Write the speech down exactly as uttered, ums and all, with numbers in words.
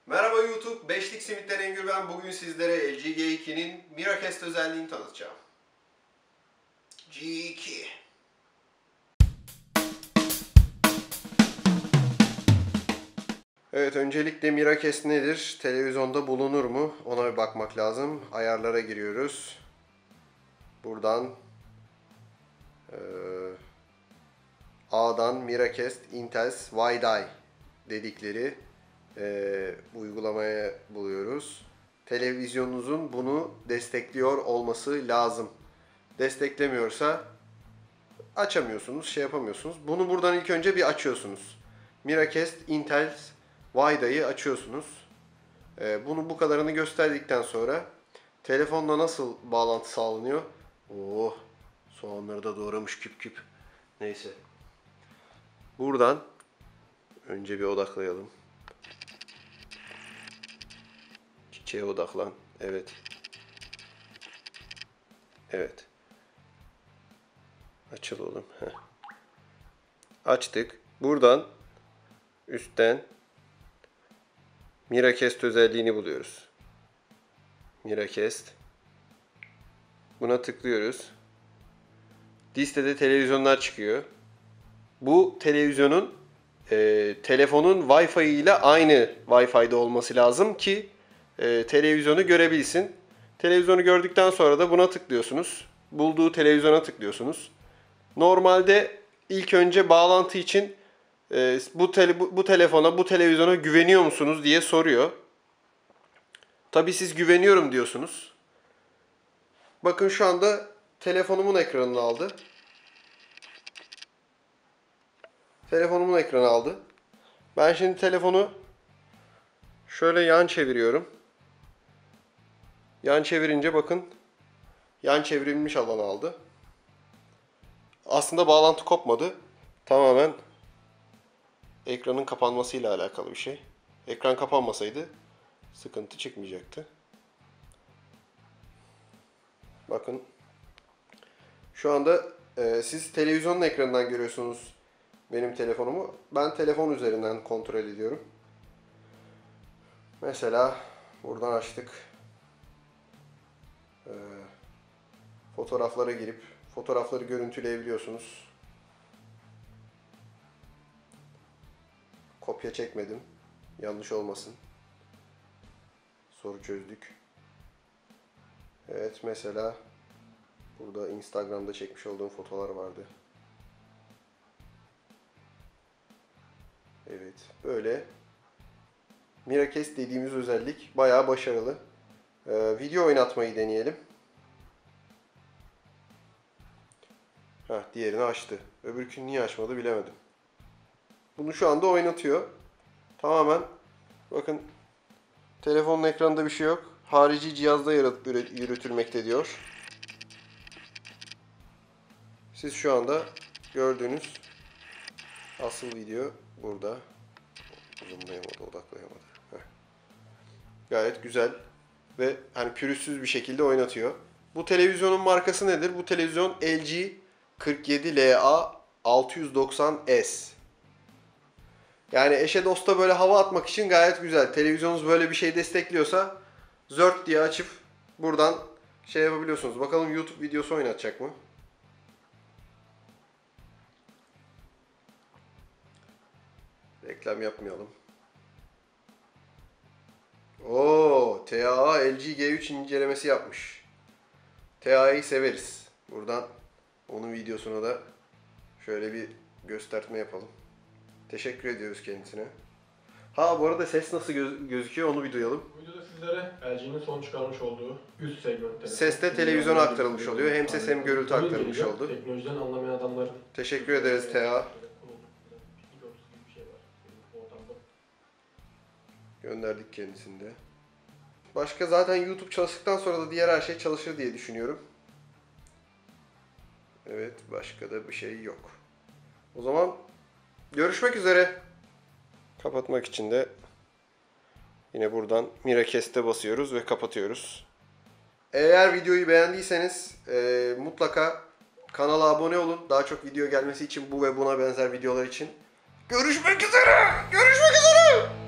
Merhaba YouTube, Beşlik Simit'ten Engür ben. Bugün sizlere L G G iki'nin Miracast özelliğini tanıtacağım. G iki. Evet, öncelikle Miracast nedir? Televizyonda bulunur mu? Ona bir bakmak lazım. Ayarlara giriyoruz. Buradan e, A'dan Miracast Intels Wi-Fi dedikleri e, uygulamaya buluyoruz. Televizyonunuzun bunu destekliyor olması lazım. Desteklemiyorsa açamıyorsunuz, şey yapamıyorsunuz. Bunu buradan ilk önce bir açıyorsunuz. Miracast Intels Wi-Fi'yi açıyorsunuz. E, bunu bu kadarını gösterdikten sonra telefonla nasıl bağlantı sağlanıyor? Oh, soğanları da doğramış küp küp. Neyse. Buradan önce bir odaklayalım. Çiçeğe odaklan. Evet. Evet. Açıl oğlum. Heh. Açtık. Buradan üstten Miracast özelliğini buluyoruz. Miracast. Buna tıklıyoruz. Listede televizyonlar çıkıyor. Bu televizyonun e, telefonun Wi-Fi ile aynı Wi-Fi'de olması lazım ki e, televizyonu görebilsin. Televizyonu gördükten sonra da buna tıklıyorsunuz. Bulduğu televizyona tıklıyorsunuz. Normalde ilk önce bağlantı için e, bu, tele, bu, bu telefona, bu televizyona güveniyor musunuz diye soruyor. Tabii siz güveniyorum diyorsunuz. Bakın şu anda telefonumun ekranını aldı. Telefonumun ekranı aldı. Ben şimdi telefonu şöyle yan çeviriyorum. Yan çevirince bakın yan çevrilmiş alan aldı. Aslında bağlantı kopmadı. Tamamen ekranın kapanmasıyla alakalı bir şey. Ekran kapanmasaydı sıkıntı çıkmayacaktı. Bakın. Şu anda e, siz televizyonun ekranından görüyorsunuz benim telefonumu. Ben telefon üzerinden kontrol ediyorum. Mesela buradan açtık. E, fotoğraflara girip fotoğrafları görüntüleyebiliyorsunuz. Kopya çekmedim. Yanlış olmasın. Soru çözdük. Evet, mesela burada Instagram'da çekmiş olduğum fotoğraflar vardı. Evet, böyle Miracast dediğimiz özellik bayağı başarılı. Ee, video oynatmayı deneyelim. Heh, diğerini açtı. Öbürkünü niye açmadı bilemedim. Bunu şu anda oynatıyor. Tamamen bakın telefonun ekranında bir şey yok. Harici cihazda yürütülmekte diyor. Siz şu anda gördüğünüz asıl video burada. Zoomlayamadı, odaklayamadı. Heh. Gayet güzel ve hani pürüzsüz bir şekilde oynatıyor. Bu televizyonun markası nedir? Bu televizyon L G kırk yedi L A altı yüz doksan S. Yani eşe dosta böyle hava atmak için gayet güzel. Televizyonunuz böyle bir şey destekliyorsa zört diye açıp buradan şey yapabiliyorsunuz. Bakalım YouTube videosu oynatacak mı? Reklam yapmayalım. Oo, T A A L G G üç incelemesi yapmış. T A A'yı severiz. Buradan onun videosuna da şöyle bir gösterme yapalım. Teşekkür ediyoruz kendisine. Ha, bu arada ses nasıl göz gözüküyor onu bir duyalım. Bu videoda sizlere L G'nin son çıkarmış olduğu üst segment telefon. Ses de televizyona aktarılmış oluyor. Hem ses hem görüntü aktarılmış oldu. Teknolojiden anlamayan adamların. Teşekkür ederiz T A. Gönderdik kendisini de. Başka zaten YouTube çalıştıktan sonra da diğer her şey çalışır diye düşünüyorum. Evet, başka da bir şey yok. O zaman görüşmek üzere. Kapatmak için de yine buradan Miracast'e basıyoruz ve kapatıyoruz. Eğer videoyu beğendiyseniz e, mutlaka kanala abone olun. Daha çok video gelmesi için bu ve buna benzer videolar için. Görüşmek üzere. Görüşmek üzere.